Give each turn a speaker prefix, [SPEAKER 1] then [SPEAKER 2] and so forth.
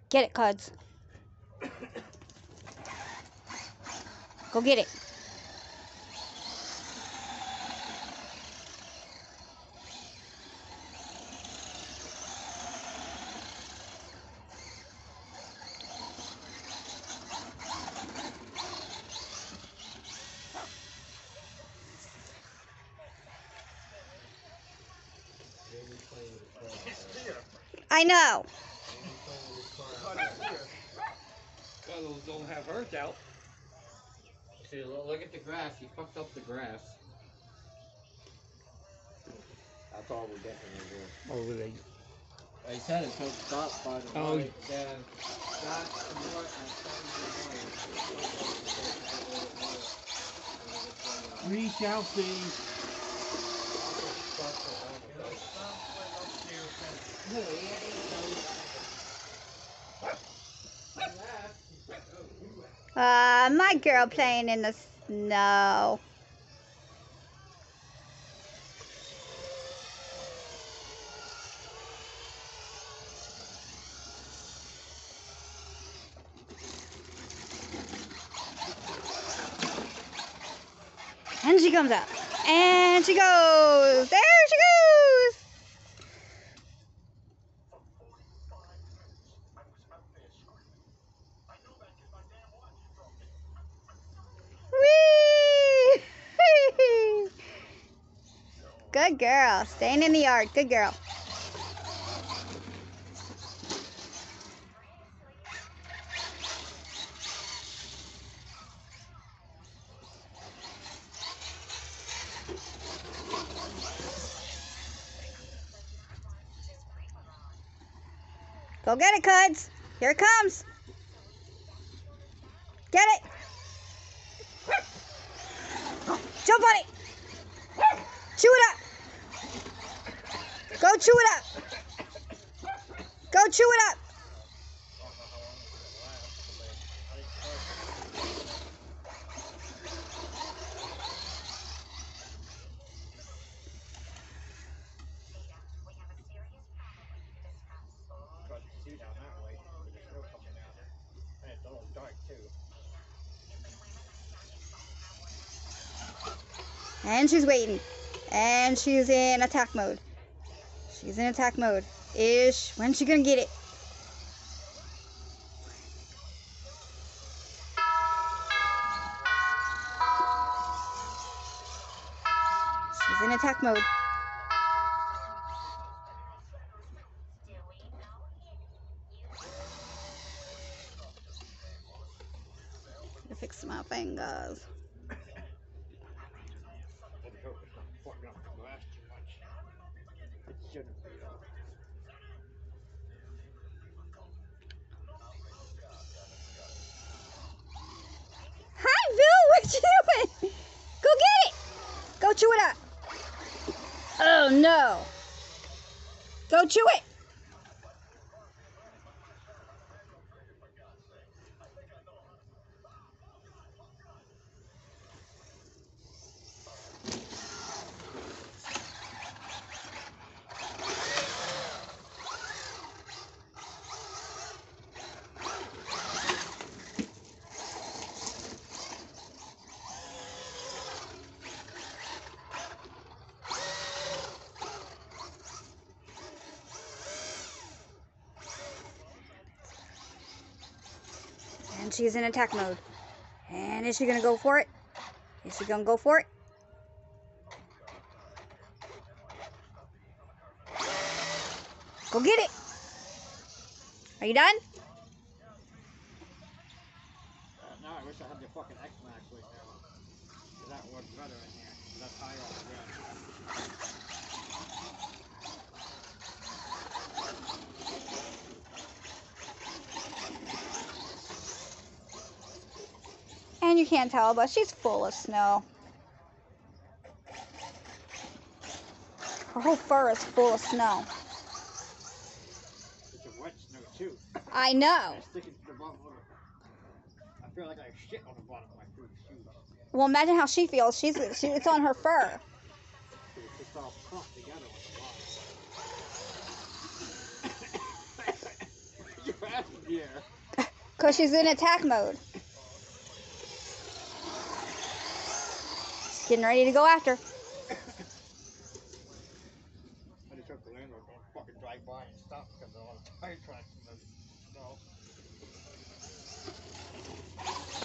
[SPEAKER 1] Get it, Cuds. Go get it. I know.
[SPEAKER 2] Cuddles don't have her out. See, look at the grass. He fucked up the grass. That's all we're definitely doing.
[SPEAKER 3] Oh, really?
[SPEAKER 2] I said it, so stop by the
[SPEAKER 3] Oh.
[SPEAKER 2] light, then that north and
[SPEAKER 3] We shall see.
[SPEAKER 1] My girl playing in the snow. And she comes up. And she goes. There she goes. Whee! Good girl. Staying in the yard. Good girl. Go get it, Cuds. Here it comes. Get it. Jump on it. Chew it up. Go chew it up. Go chew it up. And she's waiting. And she's in attack mode. She's in attack mode. When's she gonna get it? She's in attack mode. Gotta fix my fingers. Hi, Bill. What you doing? Go get it. Go chew it up. Oh no. Go chew it. And she's in attack mode. And is she gonna go for it? Is she gonna go for it? Go get it. Are you done?
[SPEAKER 2] No, I wish I had the fucking X-Max right now. That works better in here. That's higher on the ground.
[SPEAKER 1] And you can't tell, but she's full of snow. Her whole fur is full of snow.
[SPEAKER 2] It's a wet snow too.
[SPEAKER 1] I know.
[SPEAKER 2] It's sticking to the bottom of it. I feel like I have shit on the bottom of my shoes.
[SPEAKER 1] Well, imagine how she feels. It's on her fur.
[SPEAKER 2] It's just all clumped together on the bottom. Your grass gear?
[SPEAKER 1] Because she's in attack mode. Getting ready to go after.
[SPEAKER 3] I just hope the landlord don't fucking drive by and stop because of all the tire tracks and the snow.